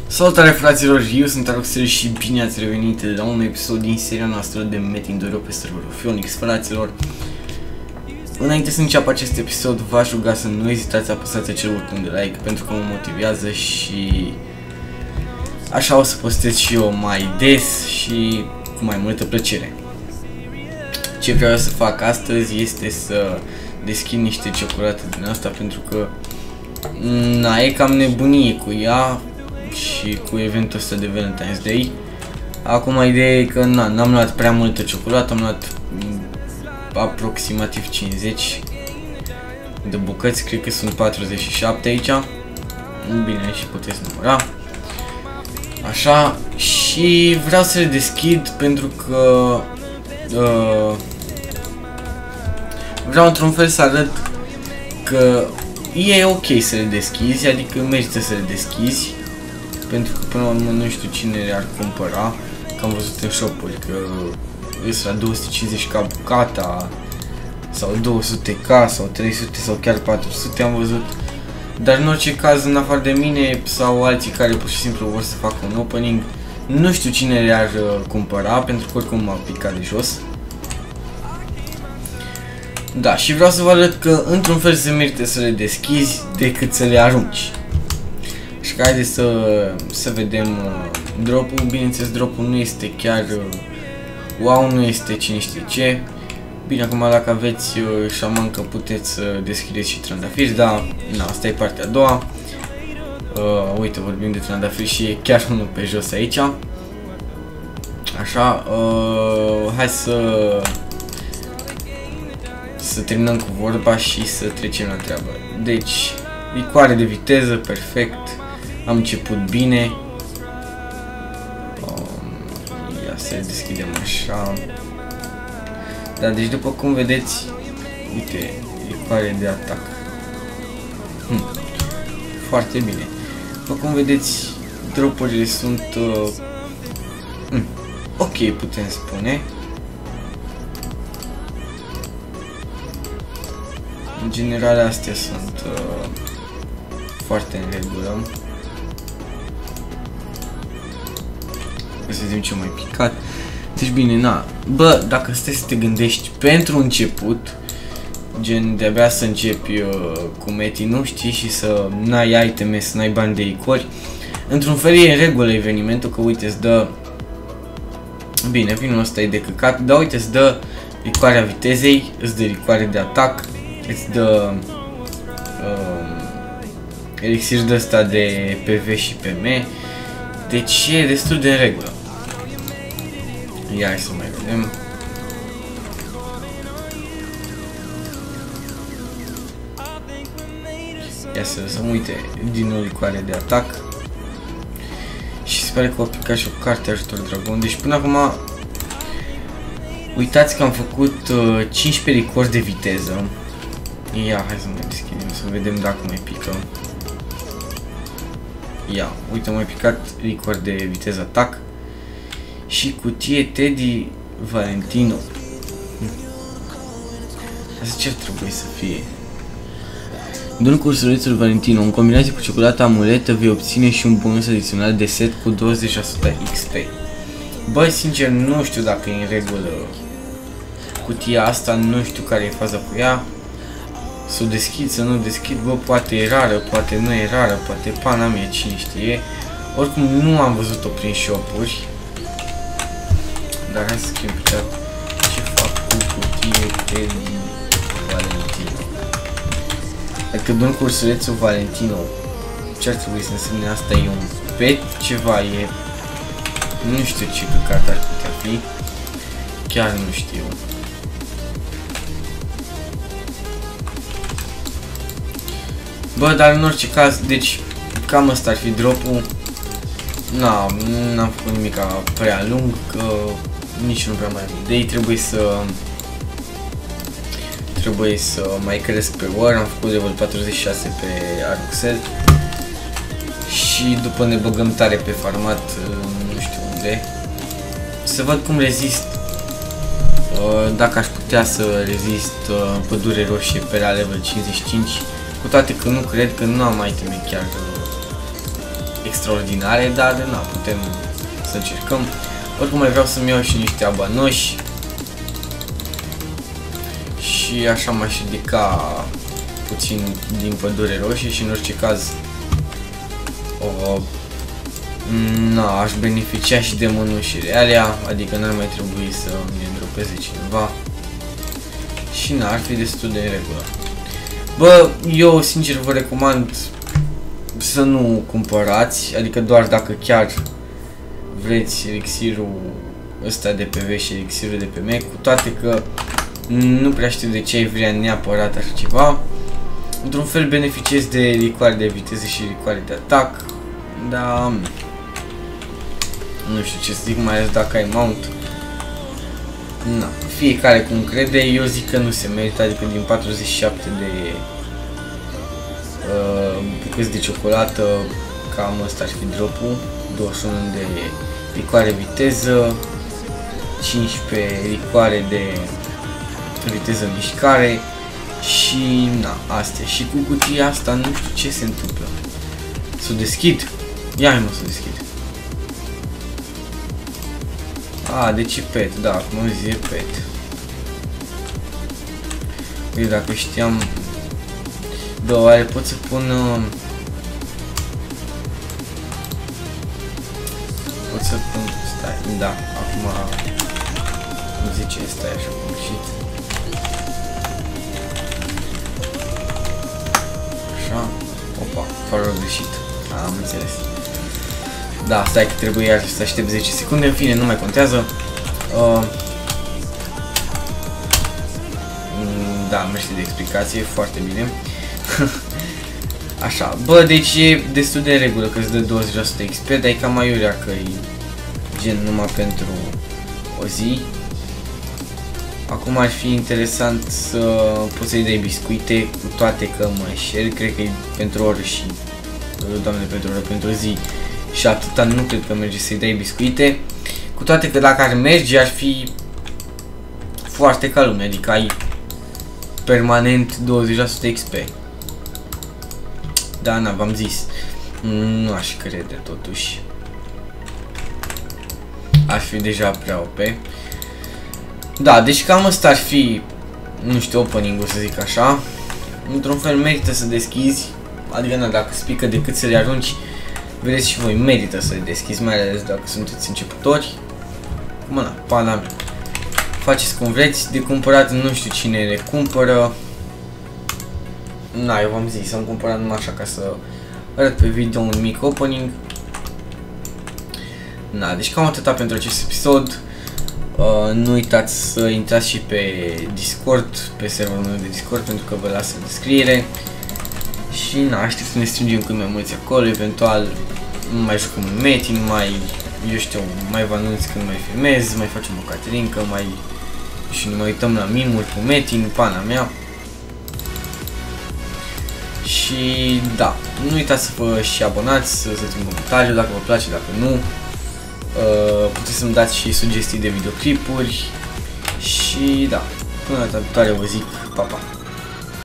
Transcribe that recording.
Salutare fraților, eu sunt Aroxel și bine ați revenit la un episod din seria noastră de Metin 2 pe serverul Phoenix, fraților. Înainte să înceapă acest episod, v-aș ruga să nu ezitați să apăsați acel buton de like pentru că mă motivează și așa o să postez și eu mai des și cu mai multă plăcere. Ce vreau să fac astăzi este să deschid niște ciocolată din asta pentru că e cam nebunie cu ea și cu eventul ăsta de Valentine's Day. Acum ideea e că n-am luat prea multă ciocolată, am luat aproximativ 50 de bucăți, cred că sunt 47 aici. Bine, și puteți număra. Așa, și vreau să le deschid pentru că vreau într-un fel să arăt că e ok să le deschizi, adică merită să le deschizi. Pentru că până la urmă nu știu cine le-ar cumpăra, că am văzut în shop-uri că îs la 250k bucata, sau 200k, sau 300 sau chiar 400 am văzut. Dar în orice caz, în afară de mine sau alții care pur și simplu vor să facă un opening, nu știu cine le-ar cumpăra, pentru că oricum m-a picat de jos. Da, și vreau să vă arăt că într-un fel se merită să le deschizi decât să le arunci. Și că haideți să vedem drop-ul. Bineînțeles, drop-ul nu este chiar wow, nu este cine știe ce. Bine, acum dacă aveți șamancă puteți să deschideți și trandafiri, dar asta e partea a doua. Uite, vorbim de trandafiri și e chiar unul pe jos aici. Așa, hai să terminăm cu vorba și să trecem la treabă. Deci, licoare de viteză, perfect. Am început bine. Ia să le deschidem așa. Da, deci după cum vedeți, uite, licoare de atac. Foarte bine. După cum vedeți, dropurile sunt ok, putem spune. În general, astea sunt foarte în regulă. Să vedem ce mai picat. Deci bine, bă, dacă stai să te gândești pentru început, gen de-abia să începi cu Metin-ul, știi, și să n-ai iteme, să n-ai bani de icori, într-un fel e în regulă evenimentul, că uite, îți dă, bine, vinul ăsta e de căcat, dar uite, îți dă licoarea vitezei, îți dă licoare de atac, îți dă elixir de ăsta de PV și PM, deci e destul de în regulă. Ia să mai vedem. Ia să lăsăm, uite, din nou licoare de atac. Și se pare că o picat și o carte ajutor dragon. Deci până acum, uitați că am făcut 15 licori de viteză. Ia, hai să mai deschidem, să vedem dacă mai pică. Ia, uite, mai picat licor de viteză atac. Și cutie Teddy Valentino. Asta ce trebuie să fie? Dă-l cursulețul Valentino. În combinație cu ciocolata amuletă vei obține și un bonus adițional de set cu 20% XP. Băi, sincer, nu știu dacă e în regulă cutia asta, nu știu care e faza cu ea. Să o deschid, să nu o deschid, bă, poate e rară, poate nu e rară, poate pana mea, cine știe. Oricum nu am văzut-o prin shop-uri. Dar hai să scriem pe chat ce fac cu cutie Teddy Valentino. Dacă dăm cursulețul Valentino, ce ar trebui să însemne asta? E un pet, ceva, e... Nu știu ce căcat ar putea fi. Chiar nu știu. Bă, dar în orice caz, deci cam ăsta ar fi drop-ul. N-am făcut nimic prea lung, că nici nu prea mai am idei, trebuie să mai cresc pe War, am făcut level 46 pe Aroxel și după ne băgăm tare pe farmat, nu știu unde, să văd cum rezist, dacă aș putea să rezist pădure roșie pe la level 55, cu toate că nu cred că nu am iteme chiar extraordinare, dar na, putem să încercăm. Oricum mai vreau să-mi iau și niște abanoși. Și așa m-aș ridica puțin din pădure roșie și în orice caz na, aș beneficia și de mănușile alea, adică n-ar mai trebui să ne dropeze cineva. Și na, ar fi destul de în regulă. Bă, eu sincer vă recomand să nu cumpărați, adică doar dacă chiar vreți elixirul ăsta de pe V și elixirul de pe Mac, cu toate că nu prea știu de ce ai vrea neapărat așa ceva. Într-un fel beneficiezi de licoare de viteză și licoare de atac, dar nu știu ce să zic, mai ales dacă ai mount. Na, fiecare cum crede, eu zic că nu se merită, adică din 47 de bucăți de ciocolată, cam ăsta ar fi dropul, 21 de licoare viteză, 15 licoare de viteză mișcare și na, astea. Și cu cutia asta nu știu ce se întâmplă. Să o deschid? Ia mă să o deschid. A, deci e pet, da, acum zi e pet. Uite, dacă știam... Bă, oare pot să pun... Pot să pun... Stai, da, acum... Cum zice, stai așa cum și... Așa, opa, fără greșit. Am înțeles. Da, stai că trebuie iar să aștept 10 secunde, în fine, nu mai contează. Da, mersi de explicație, foarte bine. Așa, bă, deci e destul de în regulă că îți dă 20% XP, dar e cam aiurea că e gen numai pentru o zi. Acum ar fi interesant să poți să-i dai biscuite, cu toate că mă șer, cred că e pentru oră și, doamne, pentru oră, pentru o zi. Și atâta nu cred că merge să-i dai biscuite. Cu toate că dacă ar merge, ar fi foarte ca lumea, adică ai permanent 20% XP. Da, na, v-am zis. Nu aș crede totuși. Ar fi deja prea OP. Da, deci cam asta ar fi, nu știu, opening-ul, să zic așa. Într-un fel merită să deschizi. Adică, na, dacă spică decât să le arunci, vedeți și voi, merită să le deschizi, mai ales dacă sunteți începători. Mă, na, pana mea. Faceți cum vreți, de cumpărat nu știu cine le cumpără. Na, eu v-am zis, am cumpărat numai așa ca să arăt pe video un mic opening. Na, deci cam atâta pentru acest episod. Nu uitați să intrați și pe Discord, pe serverul meu de Discord, pentru că vă las în descriere. Și na, aștept să ne strângem cât mai mulți acolo, eventual mai jucăm un meeting, mai, eu știu, mai vă anunț când mai filmez, mai facem o caterincă, mai și ne mai uităm la mimuri cu meeting, pana mea. Și da, nu uitați să vă și abonați, să dați un comentariu dacă vă place, dacă nu. Puteți să-mi dați și sugestii de videoclipuri. Și da, până data viitoare vă zic pa, pa!